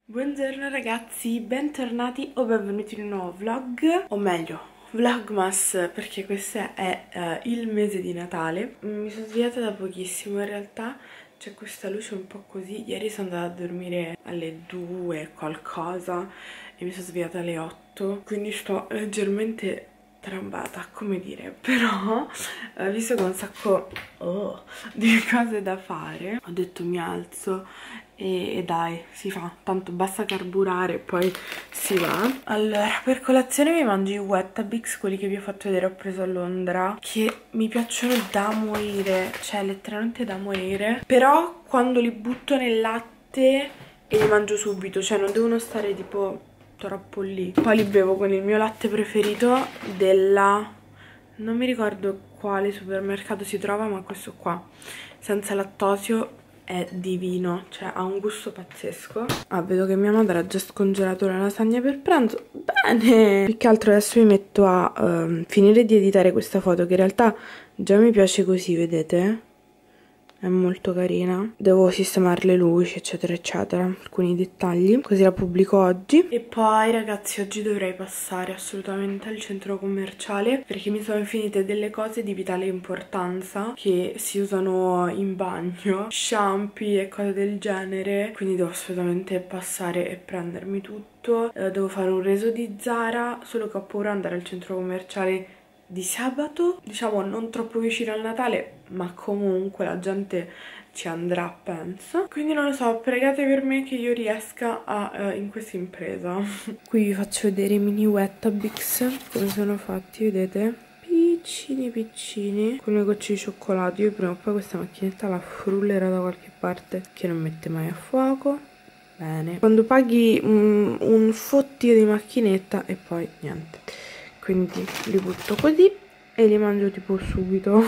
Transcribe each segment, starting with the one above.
Buongiorno ragazzi, bentornati o benvenuti in un nuovo vlog, o meglio, vlogmas, perché questo è il mese di Natale. Mi sono svegliata da pochissimo in realtà, c'è questa luce un po' così. Ieri sono andata a dormire alle 2 qualcosa e mi sono svegliata alle 8, quindi sto leggermente trambata, come dire, però visto che ho un sacco di cose da fare, ho detto mi alzo e dai, si fa, tanto basta carburare e poi si va. Allora, per colazione mi mangio i Weetabix, quelli che vi ho fatto vedere ho preso a Londra, che mi piacciono da morire, cioè letteralmente da morire, però quando li butto nel latte e li mangio subito, cioè non devono stare tipo troppo lì. Poi li bevo con il mio latte preferito della... non mi ricordo quale supermercato si trova, ma questo qua, senza lattosio, è divino, cioè ha un gusto pazzesco. Ah, vedo che mia madre ha già scongelato la lasagna per pranzo. Bene! Più che altro adesso mi metto a finire di editare questa foto, che in realtà già mi piace così, vedete? È molto carina. Devo sistemare le luci, eccetera, eccetera, alcuni dettagli, così la pubblico oggi. E poi, ragazzi, oggi dovrei passare assolutamente al centro commerciale, perché mi sono finite delle cose di vitale importanza che si usano in bagno, shampoo e cose del genere, quindi devo assolutamente passare e prendermi tutto. Devo fare un reso di Zara, solo che ho paura di andare al centro commerciale di sabato, diciamo non troppo vicino al Natale, ma comunque la gente ci andrà, penso. Quindi non lo so, pregate per me che io riesca in questa impresa. Qui vi faccio vedere i mini Weetabix, come sono fatti, vedete? Piccini piccini, con le gocce di cioccolato. Io prima o poi questa macchinetta la frullerò da qualche parte, che non mette mai a fuoco. Bene. Quando paghi un fottio di macchinetta e poi niente. Quindi li butto così e li mangio tipo subito.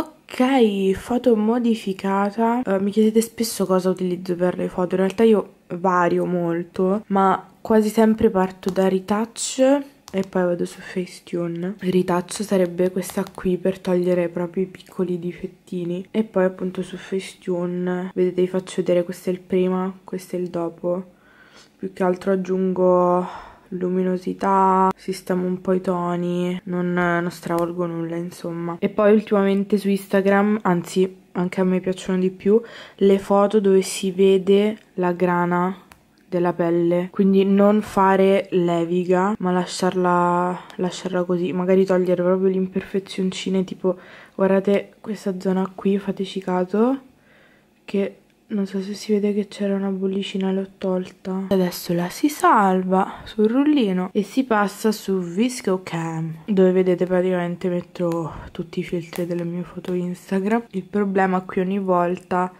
Ok, foto modificata. Mi chiedete spesso cosa utilizzo per le foto. In realtà io vario molto, ma quasi sempre parto da Retouch e poi vado su Facetune. Retouch sarebbe questa qui per togliere proprio i piccoli difettini. E poi appunto su Facetune, vedete, vi faccio vedere, questo è il prima, questo è il dopo. Più che altro aggiungo luminosità, sistemo un po' i toni, non stravolgo nulla, insomma. E poi ultimamente su Instagram, anzi anche a me piacciono di più, le foto dove si vede la grana della pelle, quindi non fare leviga ma lasciarla così, magari togliere proprio le imperfezioncine, tipo guardate questa zona qui, fateci caso che non so se si vede che c'era una bollicina, l'ho tolta. Adesso la si salva sul rullino e si passa su VSCO Cam, dove vedete praticamente metto tutti i filtri delle mie foto Instagram. Il problema qui ogni volta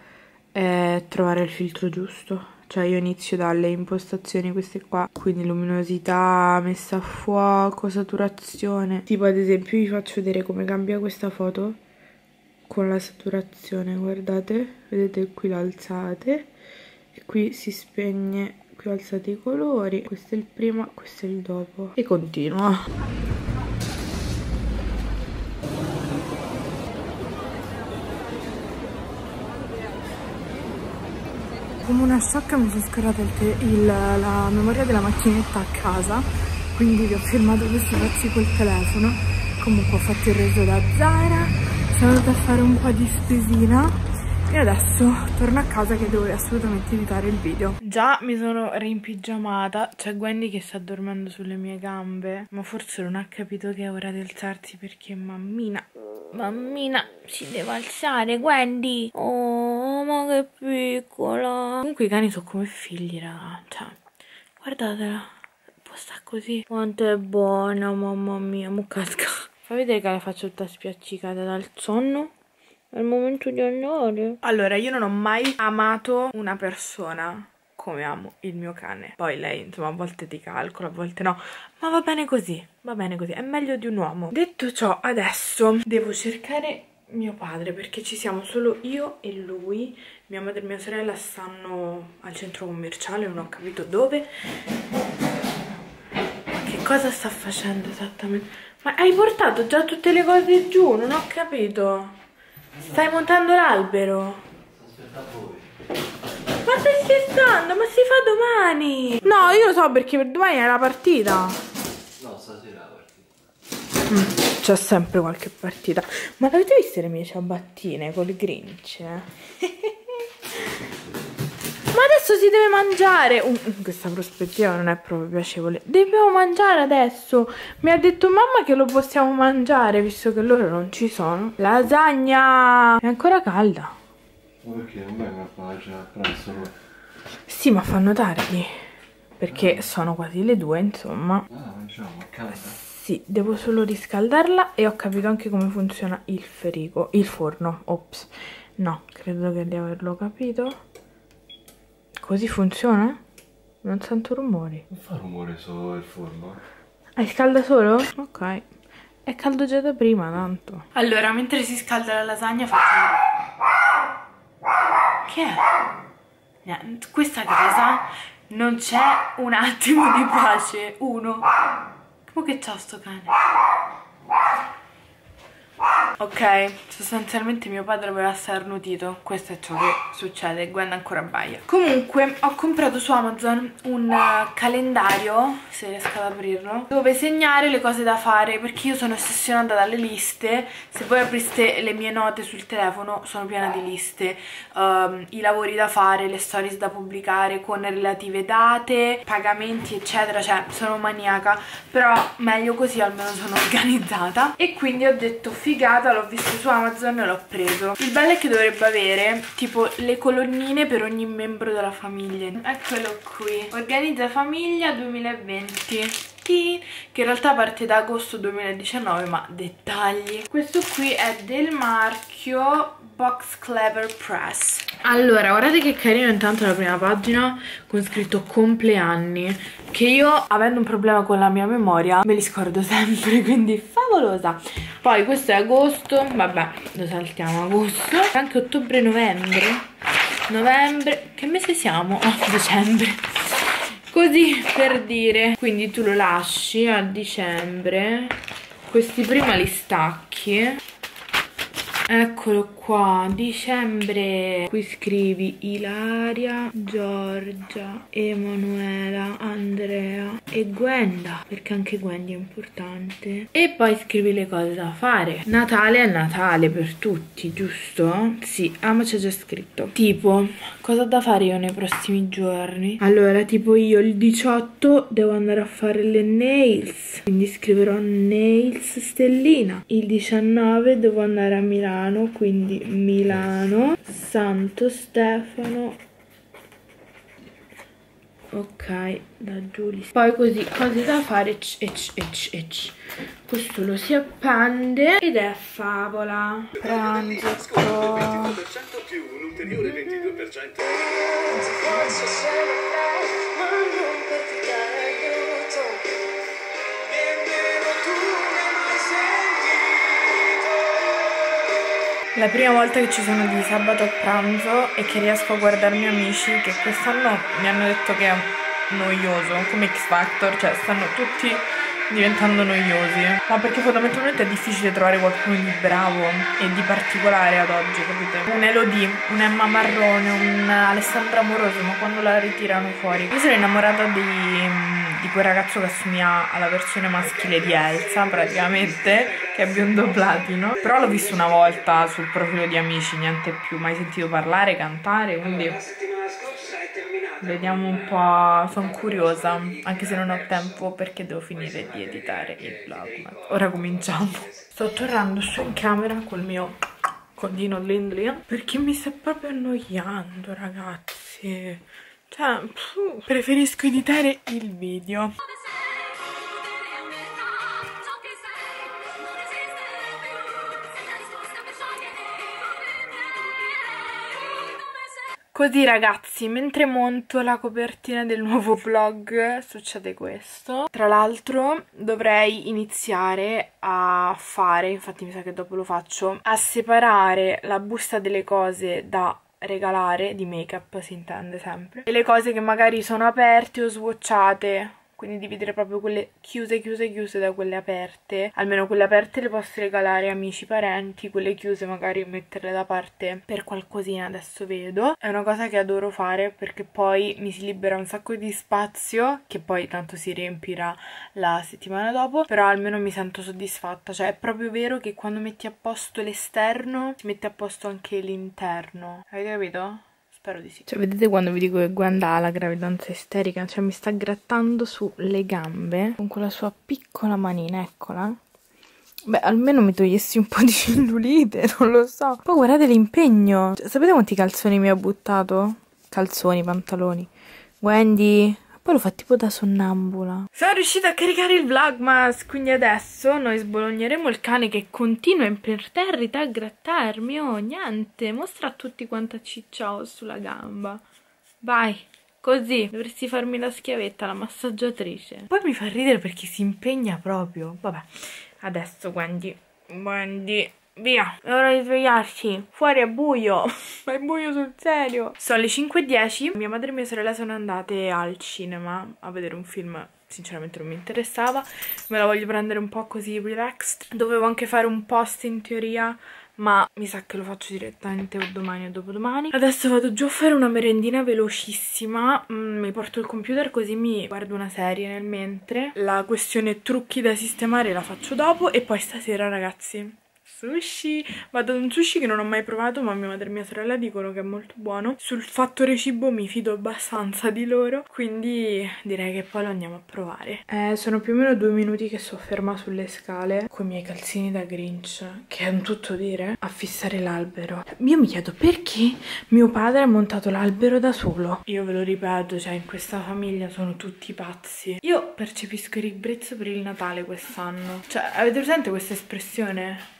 è trovare il filtro giusto. Cioè io inizio dalle impostazioni queste qua, quindi luminosità, messa a fuoco, saturazione. Tipo ad esempio vi faccio vedere come cambia questa foto con la saturazione, guardate, vedete qui l'alzate e qui si spegne, qui alzate i colori, questo è il prima, questo è il dopo e continua. Come una sciocca mi sono scorata la memoria della macchinetta a casa, quindi vi ho filmato questi pezzi col telefono. Comunque ho fatto il reso da Zara, sono andata a fare un po' di spesina e adesso torno a casa che devo assolutamente editare il video. Già mi sono rimpigiamata, c'è Gwendy che sta dormendo sulle mie gambe, ma forse non ha capito che è ora di alzarsi perché mammina si deve alzare, Gwendy. Oh, ma che piccola. Comunque i cani sono come figli, raga, cioè guardatela, può stare così. Quanto è buona, mamma mia, mo casca. Fa vedere che la faccio tutta spiaccicata dal sonno. È il momento di andare. Allora, io non ho mai amato una persona come amo il mio cane. Poi lei, insomma, a volte ti calcola, a volte no. Ma va bene così, va bene così. È meglio di un uomo. Detto ciò, adesso devo cercare mio padre, perché ci siamo solo io e lui. Mia madre e mia sorella stanno al centro commerciale, non ho capito dove. Ma che cosa sta facendo esattamente? Ma hai portato già tutte le cose giù? Non ho capito. Stai montando l'albero? Aspetta voi. Ma stai scherzando? Ma si fa domani! No, io lo so perché per domani è la partita. No, stasera è la partita. C'è sempre qualche partita. Ma avete visto le mie ciabattine col Grinch? Ma adesso si deve mangiare. Questa prospettiva non è proprio piacevole. Dobbiamo mangiare adesso. Mi ha detto mamma che lo possiamo mangiare visto che loro non ci sono. Lasagna! È ancora calda. Ma perché non vengono a fare a pranzo? Sì, ma fanno tardi. Perché sono quasi le 2, insomma. Ah, mangiamo a casa. Sì, devo solo riscaldarla e ho capito anche come funziona il frigo. Il forno. Ops. No, credo di averlo capito. Così funziona? Non sento rumori. Non fa rumore solo il forno? Ah, scalda solo? Ok. È caldo già da prima, tanto. Allora, mentre si scalda la lasagna faccio... Che è? Questa casa non c'è un attimo di pace. Uno. Come che c'ha sto cane? Ok, sostanzialmente mio padre aveva starnutito. Questo è ciò che succede. Gwen ancora baia. Comunque ho comprato su Amazon un calendario, se riesco ad aprirlo, dove segnare le cose da fare, perché io sono ossessionata dalle liste. Se voi apriste le mie note sul telefono sono piena di liste, i lavori da fare, le stories da pubblicare con relative date, pagamenti eccetera. Cioè sono maniaca, però meglio così, almeno sono organizzata. E quindi ho detto figata, l'ho visto su Amazon e l'ho preso. Il bello è che dovrebbe avere tipo le colonnine per ogni membro della famiglia. Eccolo qui, organizza famiglia 2020, che in realtà parte da agosto 2019, ma dettagli. Questo qui è del marchio Box Clever Press. Allora, guardate che carino intanto la prima pagina con scritto compleanni, che io, avendo un problema con la mia memoria, me li scordo sempre, quindi favolosa. Poi questo è agosto, vabbè, lo saltiamo, agosto. Anche ottobre, novembre, che mese siamo? Oh, dicembre. Così per dire, quindi tu lo lasci a dicembre, questi prima li stacchi, eccolo qua, dicembre, qui scrivi Ilaria, Giorgia, Emanuela, Andrea e Gwenda, perché anche Gwenda è importante, e poi scrivi le cose da fare. Natale è Natale per tutti, giusto? Sì, ma c'è già scritto. Tipo, cosa ho da fare io nei prossimi giorni? Allora, tipo io il 18 devo andare a fare le nails, quindi scriverò nails stellina. Il 19 devo andare a Milano, quindi Milano, Santo Stefano. Ok, da Giulia. Poi così, cose da fare, questo lo si appende ed è favola. Pranzo più un ulteriore 22%. La prima volta che ci sono di sabato a pranzo e che riesco a guardarmi amici che quest'anno mi hanno detto che è noioso, come X Factor, cioè stanno tutti diventando noiosi, ma perché fondamentalmente è difficile trovare qualcuno di bravo e di particolare ad oggi, capite? Un Elodie, un Emma Marrone, un Alessandra Amoroso, ma quando la ritirano fuori? Io sono innamorata di quel ragazzo che assomiglia alla versione maschile di Elsa praticamente, che è biondo platino, però l'ho visto una volta sul profilo di amici, niente più, mai sentito parlare, cantare, quindi vediamo un po', sono curiosa, anche se non ho tempo perché devo finire di editare il vlog. Ora cominciamo. Sto tornando su in camera col mio codino Lindley perché mi sta proprio annoiando, ragazzi. Cioè, preferisco editare il video. Così ragazzi, mentre monto la copertina del nuovo vlog succede questo. Tra l'altro dovrei iniziare a fare, infatti mi sa che dopo lo faccio, a separare la busta delle cose da regalare, di make up si intende sempre, e le cose che magari sono aperte o swatchate quindi dividere proprio quelle chiuse da quelle aperte. Almeno quelle aperte le posso regalare a amici, parenti, quelle chiuse magari metterle da parte per qualcosina, adesso vedo. È una cosa che adoro fare perché poi mi si libera un sacco di spazio, che poi tanto si riempirà la settimana dopo, però almeno mi sento soddisfatta. Cioè è proprio vero che quando metti a posto l'esterno si mette a posto anche l'interno, avete capito? Spero di sì. Cioè vedete quando vi dico che Gwenda ha la gravidanza isterica? Cioè mi sta grattando sulle gambe con quella sua piccola manina, eccola. Beh, almeno mi togliessi un po' di cellulite, non lo so. Poi guardate l'impegno. Cioè, sapete quanti calzoni mi ha buttato? Calzoni, pantaloni. Wendy... Poi lo fa tipo da sonnambula. Sono riuscita a caricare il vlogmas, quindi adesso noi sbologneremo il cane che continua imperterrita a grattarmi. Oh, niente, mostra a tutti quanta ciccia ho sulla gamba. Vai, così. Dovresti farmi la schiavetta, la massaggiatrice. Poi mi fa ridere perché si impegna proprio. Vabbè, adesso Wendy, via, è ora di svegliarci. Fuori è buio. Ma è buio sul serio. Sono le 5:10. Mia madre e mia sorella sono andate al cinema a vedere un film. Sinceramente non mi interessava. Me la voglio prendere un po' così relaxed. Dovevo anche fare un post in teoria, ma mi sa che lo faccio direttamente o domani o dopodomani. Adesso vado giù a fare una merendina velocissima. Mi porto il computer così mi guardo una serie nel mentre. La questione trucchi da sistemare la faccio dopo. E poi stasera, ragazzi, sushi. Vado ad un sushi che non ho mai provato, ma mia madre e mia sorella dicono che è molto buono. Sul fattore cibo mi fido abbastanza di loro, quindi direi che poi lo andiamo a provare. Sono più o meno 2 minuti che sono ferma sulle scale con i miei calzini da Grinch, che è un tutto dire, a fissare l'albero. Io mi chiedo perché mio padre ha montato l'albero da solo. Io ve lo ripeto, cioè in questa famiglia sono tutti pazzi. Io percepisco il ribrezzo per il Natale quest'anno. Cioè, avete presente questa espressione?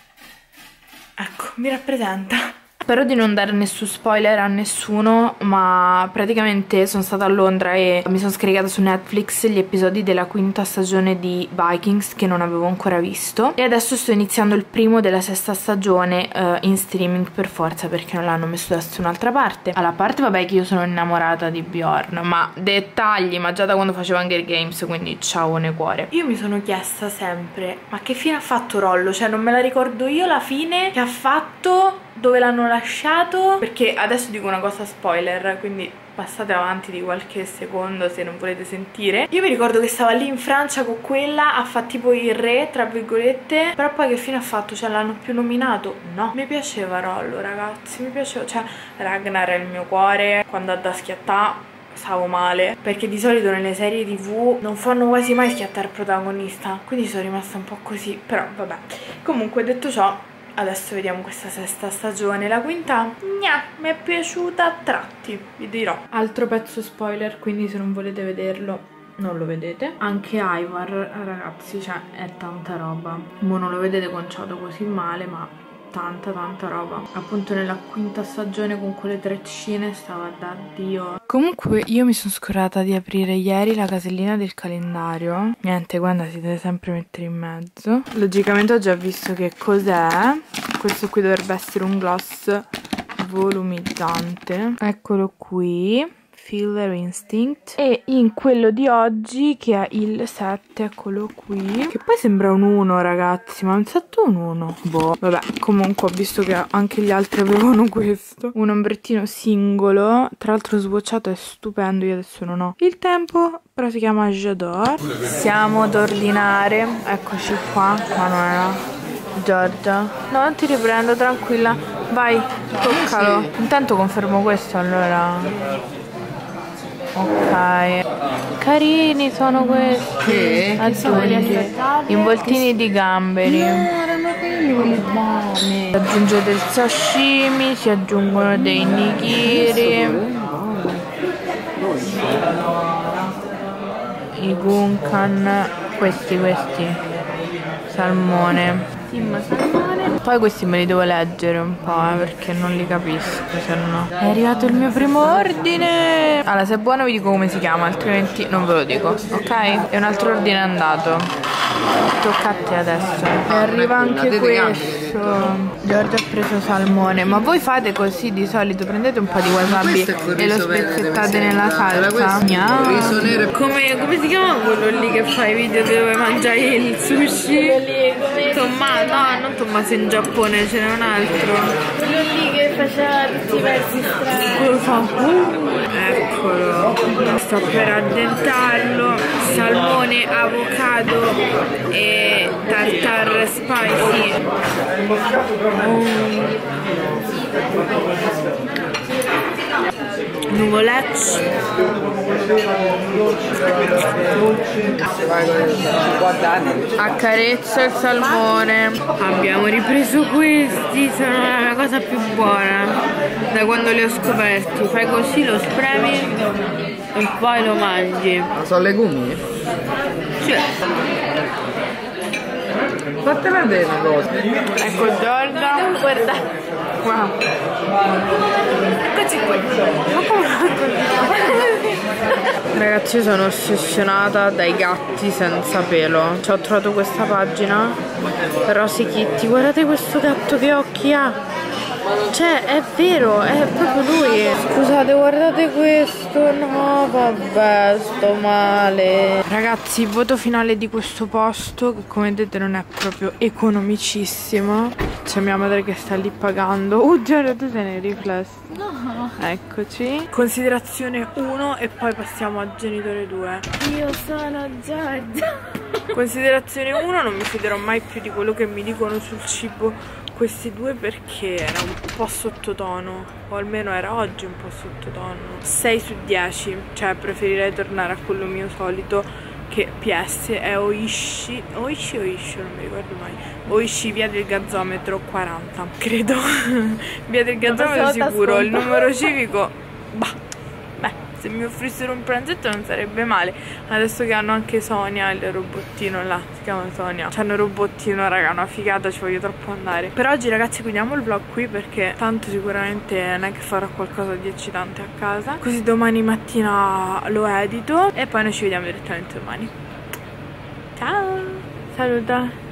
Ecco, mi rappresenta. Spero di non dare nessun spoiler a nessuno, ma praticamente sono stata a Londra e mi sono scaricata su Netflix gli episodi della 5ª stagione di Vikings che non avevo ancora visto, e adesso sto iniziando il primo della 6ª stagione in streaming per forza, perché non l'hanno messo da nessun'altra parte. Alla parte vabbè che io sono innamorata di Bjorn, ma dettagli, ma già da quando facevo Hunger Games, quindi ciao cuore. Io mi sono chiesta sempre, ma che fine ha fatto Rollo? Cioè non me la ricordo io la fine che ha fatto, dove l'hanno lasciato, perché adesso dico una cosa spoiler, quindi passate avanti di qualche secondo se non volete sentire. Io mi ricordo che stava lì in Francia con quella a fare tipo il re, tra virgolette, però poi che fine ha fatto? Cioè l'hanno più nominato? No. Mi piaceva Rollo, ragazzi, mi piaceva, cioè Ragnar è il mio cuore. Quando ha da schiattare stavo male, perché di solito nelle serie TV non fanno quasi mai schiattare il protagonista, quindi sono rimasta un po' così, però vabbè. Comunque, detto ciò, adesso vediamo questa 6ª stagione. La 5ª, mi è piaciuta a tratti, vi dirò. Altro pezzo spoiler, quindi se non volete vederlo non lo vedete. Anche Ivar, ragazzi, cioè è tanta roba. Mo non lo vedete conciato così male, ma tanta roba. Appunto nella 5ª stagione con quelle treccine stava da Dio. Comunque io mi sono scordata di aprire ieri la casellina del calendario. Niente, guarda, si deve sempre mettere in mezzo. Logicamente ho già visto che cos'è. Questo qui dovrebbe essere un gloss volumizzante. Eccolo qui, Filler Instinct. E in quello di oggi, che è il 7, eccolo qui, che poi sembra un 1, ragazzi, ma è un 7 o un 1? Boh, vabbè, comunque ho visto che anche gli altri avevano questo. Un ombrettino singolo, tra l'altro swatchato, è stupendo. Io adesso non ho il tempo, però si chiama J'adore. Siamo ad ordinare, eccoci qua. Manuela, Giorgia, no, non ti riprendo, tranquilla, vai, toccalo. Intanto confermo questo, allora. Ok, carini sono questi. Aggiungi involtini di gamberi. Aggiungete il sashimi, si aggiungono dei nigiri, i gunkan, questi salmone. Poi questi me li devo leggere un po', perché non li capisco, se no. È arrivato il mio primo ordine. Allora, se è buono vi dico come si chiama, altrimenti non ve lo dico, ok? E un altro ordine è andato. Tocca a te adesso. E arriva anche questo. Giorgio ha preso salmone. Ma voi fate così di solito? Prendete un po' di wasabi e lo spezzettate nella salsa. Riso nero. Come si chiama quello lì che fa i video dove mangia il sushi? Tommaso, no, non Tommaso in Giappone, ce n'è un altro. Quello lì che faceva tutti i versi strani. Eccolo, sto per addentarlo. Salmone, avocado e tartar spicy. Nuvolecce. Accarezza il salmone. Abbiamo ripreso questi, sono la cosa più buona da quando li ho scoperti. Fai così, lo spremi e poi lo mangi. Ma sono legumi? Sì. Fate vedere una cosa. Ecco Giorgio. Guarda. Wow. Eccoci qui. Ragazzi, io sono ossessionata dai gatti senza pelo. Ci ho trovato questa pagina, Rosy Kitty. Guardate questo gatto che occhi ha. Cioè, è vero, è proprio lui. Scusate, guardate questo. No, vabbè, sto male. Ragazzi, il voto finale di questo posto, che come vedete non è proprio economicissimo. C'è mia madre che sta lì pagando. Giorgio, tu sei nei riflessi. No. Eccoci. Considerazione 1 e poi passiamo a genitore 2. Io sono Giorgio. Considerazione 1, non mi fiderò mai più di quello che mi dicono sul cibo questi due, perché era un po' sottotono, o almeno era oggi un po' sottotono. 6 su 10, cioè preferirei tornare a quello mio solito, che PS è Oishi o Oishi, non mi ricordo mai. Oishi, via del gazzometro 40, credo. Via del gazzometro sicuro, il numero civico, bah. Se mi offrissero un pranzetto non sarebbe male. Adesso che hanno anche Sonia, il robottino là, si chiama Sonia. C'hanno il robottino, raga, una figata, ci voglio troppo andare. Per oggi ragazzi chiudiamo il vlog qui, perché tanto sicuramente non è che farò qualcosa di eccitante a casa. Così domani mattina lo edito e poi noi ci vediamo direttamente domani. Ciao! Saluta!